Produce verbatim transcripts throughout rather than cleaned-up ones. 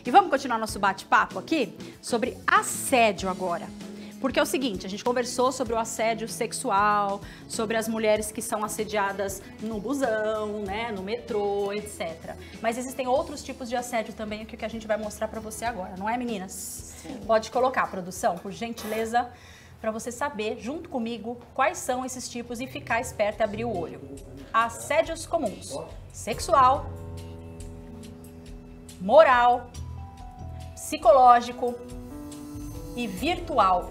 E vamos continuar nosso bate-papo aqui sobre assédio agora. Porque é o seguinte, a gente conversou sobre o assédio sexual, sobre as mulheres que são assediadas no busão, né, no metrô, etcétera. Mas existem outros tipos de assédio também, que a gente vai mostrar pra você agora, não é, meninas? Sim. Pode colocar, produção, por gentileza, para você saber, junto comigo, quais são esses tipos e ficar esperto e abrir o olho. Assédios comuns: sexual, moral, psicológico e virtual.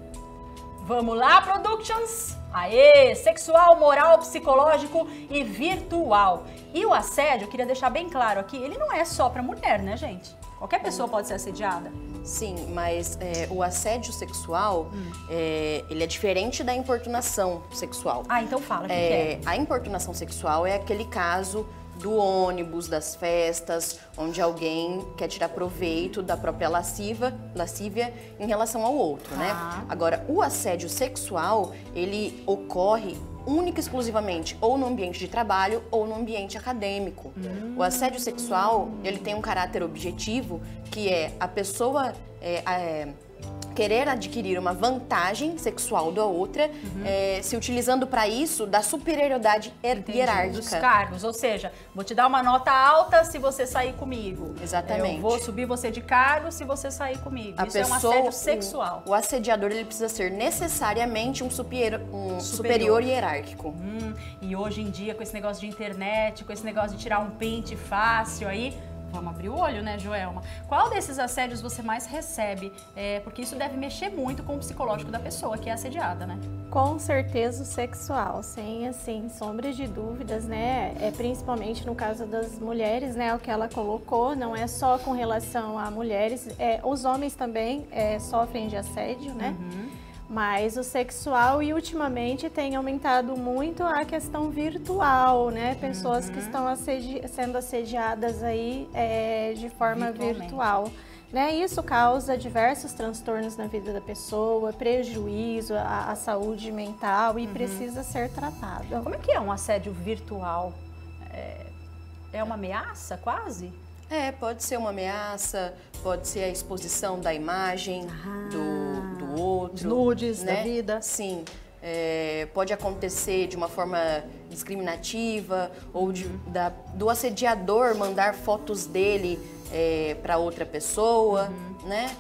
Vamos lá, Productions? Aê! Sexual, moral, psicológico e virtual. E o assédio, eu queria deixar bem claro aqui, ele não é só para mulher, né, gente? Qualquer pessoa pode ser assediada. Sim, mas é, o assédio sexual, hum. é, ele é diferente da importunação sexual. Ah, então fala, o que, é, que é? A importunação sexual é aquele caso do ônibus, das festas, onde alguém quer tirar proveito da própria lasciva, lascívia em relação ao outro, ah. né? Agora, o assédio sexual, ele ocorre única e exclusivamente ou no ambiente de trabalho ou no ambiente acadêmico. Hum. O assédio sexual, ele tem um caráter objetivo, que é a pessoa é, é, querer adquirir uma vantagem sexual da outra, uhum. é, se utilizando para isso da superioridade Entendi, hierárquica. Dos cargos, ou seja, vou te dar uma nota alta se você sair comigo. Exatamente. Eu vou subir você de cargo se você sair comigo. A isso pessoa, é um assédio sexual. O, o assediador, ele precisa ser necessariamente um, superior, um superior. superior hierárquico. Hum, e hoje em dia, com esse negócio de internet, com esse negócio de tirar um print fácil aí, vamos abrir o olho, né, Joelma? Qual desses assédios você mais recebe? É, porque isso deve mexer muito com o psicológico da pessoa que é assediada, né? Com certeza o sexual, sem, assim, sombras de dúvidas, né? É, principalmente no caso das mulheres, né? O que ela colocou, não é só com relação a mulheres, é, os homens também é, sofrem de assédio, né? Uhum. Mas o sexual, e ultimamente tem aumentado muito a questão virtual, né? Pessoas uhum. que estão assedi sendo assediadas aí é, de forma virtual. Né? Isso causa diversos transtornos na vida da pessoa, prejuízo à, à saúde mental e uhum. precisa ser tratado. Como é que é um assédio virtual? É, é uma ameaça, quase? É, pode ser uma ameaça, pode ser a exposição da imagem ah, do, do outro. Os nudes né? da vida. Sim, é, pode acontecer de uma forma discriminativa ou de, da, do assediador mandar fotos dele é, para outra pessoa, uhum. né?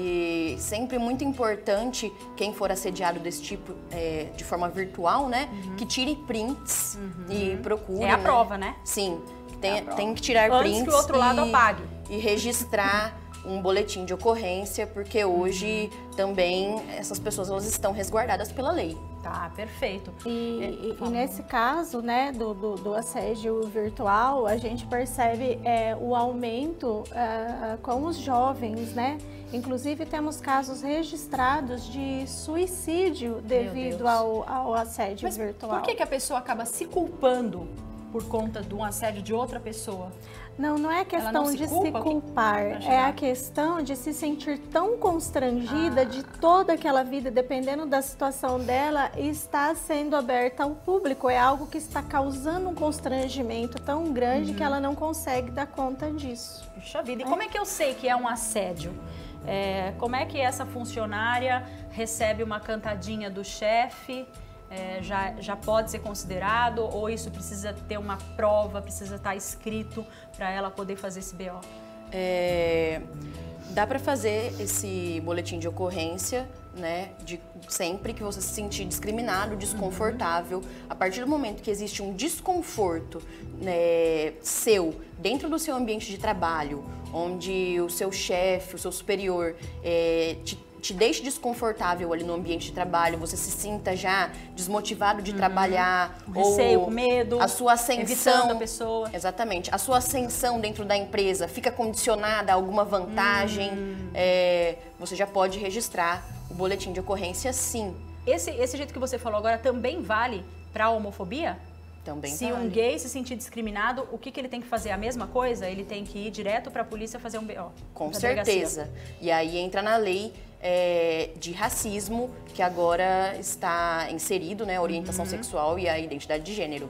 E sempre muito importante, quem for assediado desse tipo, é, de forma virtual, né? Uhum. Que tire prints uhum. e procure. É a né? prova, né? Sim. Tem, tem que tirar Antes prints que o outro lado e, apague. e registrar um boletim de ocorrência, porque hoje uhum. também essas pessoas elas estão resguardadas pela lei. Tá, perfeito. E, é, e nesse caso, né, do, do, do assédio virtual, a gente percebe é, o aumento é, com os jovens, né? Inclusive temos casos registrados de suicídio devido ao, ao assédio Mas virtual. Por que, que a pessoa acaba se culpando por conta de um assédio de outra pessoa? Não, não é questão não se de culpa, se culpar, é a questão de se sentir tão constrangida ah. de toda aquela vida, dependendo da situação dela, está sendo aberta ao público. É algo que está causando um constrangimento tão grande uhum. que ela não consegue dar conta disso. Puxa vida, e é. como é que eu sei que é um assédio? É, como é que essa funcionária recebe uma cantadinha do chefe? É, já, já pode ser considerado ou isso precisa ter uma prova, precisa estar escrito para ela poder fazer esse B O? É, dá para fazer esse boletim de ocorrência, né, de sempre que você se sentir discriminado, desconfortável. Uhum. A partir do momento que existe um desconforto, né, seu dentro do seu ambiente de trabalho, onde o seu chefe, o seu superior é, te te deixe desconfortável ali no ambiente de trabalho, você se sinta já desmotivado de uhum. trabalhar, com receio, ou com medo, a sua ascensão, evitando a pessoa. Exatamente, a sua ascensão dentro da empresa fica condicionada a alguma vantagem, uhum. é, você já pode registrar o boletim de ocorrência, sim. Esse, esse jeito que você falou agora também vale para a homofobia? Também se vale. um gay se sentir discriminado, o que, que ele tem que fazer? A mesma coisa? Ele tem que ir direto para a polícia fazer um B O? Com certeza. E aí entra na lei é, de racismo, que agora está inserido, né, a orientação uhum. sexual e a identidade de gênero.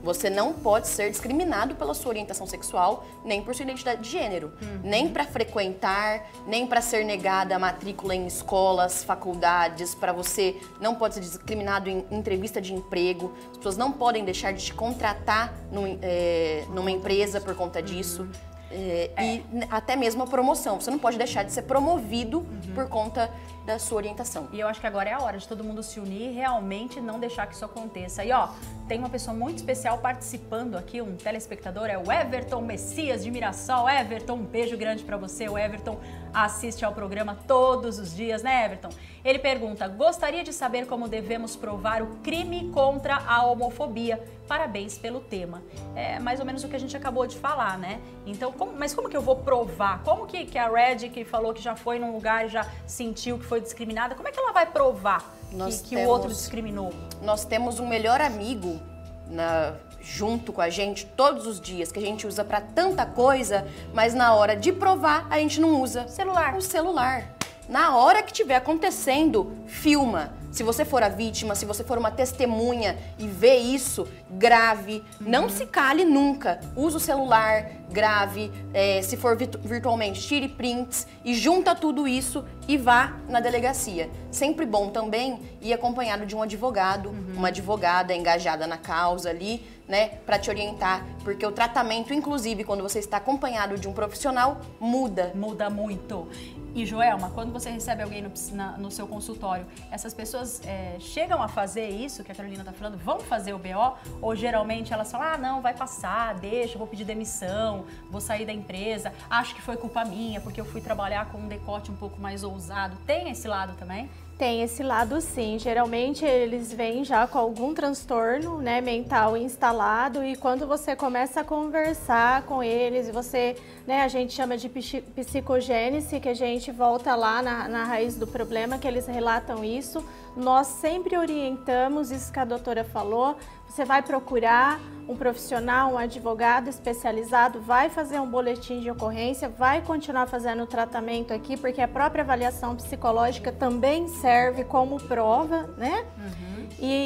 Você não pode ser discriminado pela sua orientação sexual, nem por sua identidade de gênero, uhum. nem para frequentar, nem para ser negada a matrícula em escolas, faculdades, para você não pode ser discriminado em entrevista de emprego, as pessoas não podem deixar de te contratar num, é, numa empresa por conta disso. Uhum. É, é. E até mesmo a promoção. Você não pode deixar de ser promovido uhum. por conta da sua orientação. E eu acho que agora é a hora de todo mundo se unir e realmente não deixar que isso aconteça. E ó, tem uma pessoa muito especial participando aqui, um telespectador, é o Everton Messias de Mirassol. Everton, um beijo grande pra você. O Everton assiste ao programa todos os dias, né, Everton? Ele pergunta, gostaria de saber como devemos provar o crime contra a homofobia. Parabéns pelo tema. É mais ou menos o que a gente acabou de falar, né? Então, como, mas como que eu vou provar? Como que, que a Red, que falou que já foi num lugar e já sentiu que foi discriminada, como é que ela vai provar nós que, que temos, o outro discriminou? Nós temos um melhor amigo na, junto com a gente todos os dias, que a gente usa pra tanta coisa, mas na hora de provar, a gente não usa. Celular. O celular. Na hora que estiver acontecendo, filma. Se você for a vítima, se você for uma testemunha e vê isso, grave. Uhum. Não se cale nunca. Use o celular, grave. É, se for virtu virtualmente, tire prints e junta tudo isso e vá na delegacia. Sempre bom também ir acompanhado de um advogado, uhum. uma advogada engajada na causa ali, né, para te orientar, porque o tratamento, inclusive, quando você está acompanhado de um profissional, muda. Muda muito. E, Joelma, quando você recebe alguém no, na, no seu consultório, essas pessoas é, chegam a fazer isso que a Carolina está falando, vão fazer o B O? Ou geralmente elas falam, ah, não, vai passar, deixa, vou pedir demissão, vou sair da empresa, acho que foi culpa minha, porque eu fui trabalhar com um decote um pouco mais ousado. Tem esse lado também? Tem esse lado sim, geralmente eles vêm já com algum transtorno, né, mental instalado e quando você começa a conversar com eles, você, né, a gente chama de psicogênese, que a gente volta lá na, na raiz do problema, que eles relatam isso, nós sempre orientamos, isso que a doutora falou, você vai procurar um profissional, um advogado especializado, vai fazer um boletim de ocorrência, vai continuar fazendo o tratamento aqui, porque a própria avaliação psicológica também serve como prova, né? Uhum.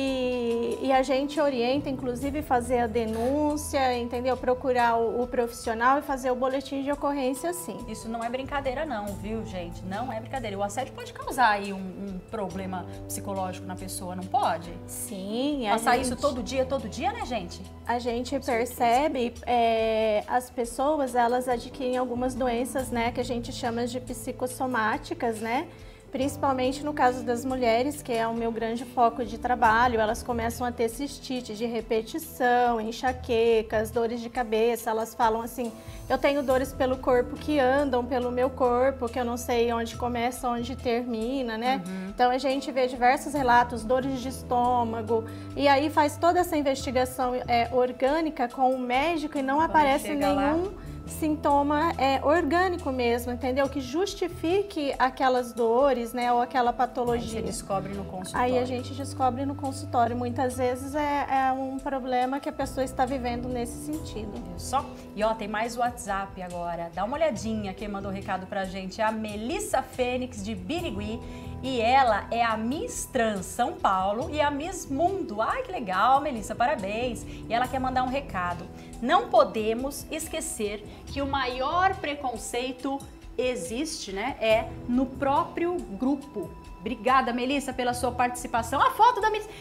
E, e a gente orienta, inclusive, fazer a denúncia, entendeu? Procurar o, o profissional e fazer o boletim de ocorrência, sim. Isso não é brincadeira não, viu, gente? Não é brincadeira. O assédio pode causar aí um, um problema psicológico na pessoa, não pode? Sim. Passar gente... isso todo dia, todo dia, né, gente? A gente percebe, é, as pessoas, elas adquirem algumas doenças, né, que a gente chama de psicossomáticas, né? Principalmente no caso das mulheres, que é o meu grande foco de trabalho, elas começam a ter cistite de repetição, enxaquecas, dores de cabeça, elas falam assim, eu tenho dores pelo corpo que andam pelo meu corpo, que eu não sei onde começa, onde termina, né? Uhum. Então a gente vê diversos relatos, dores de estômago, e aí faz toda essa investigação é, orgânica com o médico e não Quando aparece nenhum... Lá... sintoma é, orgânico mesmo, entendeu? Que justifique aquelas dores, né, ou aquela patologia. Aí você descobre no consultório. Aí a gente descobre no consultório. Muitas vezes é, é um problema que a pessoa está vivendo nesse sentido. Só. E ó, tem mais WhatsApp agora. Dá uma olhadinha quem mandou recado pra gente. É a Melissa Fênix de Birigui. E ela é a Miss Trans São Paulo e a Miss Mundo. Ai, que legal, Melissa, parabéns. E ela quer mandar um recado. Não podemos esquecer que o maior preconceito existe, né? É no próprio grupo. Obrigada, Melissa, pela sua participação. A foto da Melissa.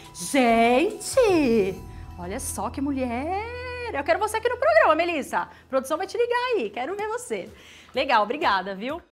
Gente, olha só que mulher. Eu quero você aqui no programa, Melissa. A produção vai te ligar aí, quero ver você. Legal, obrigada, viu?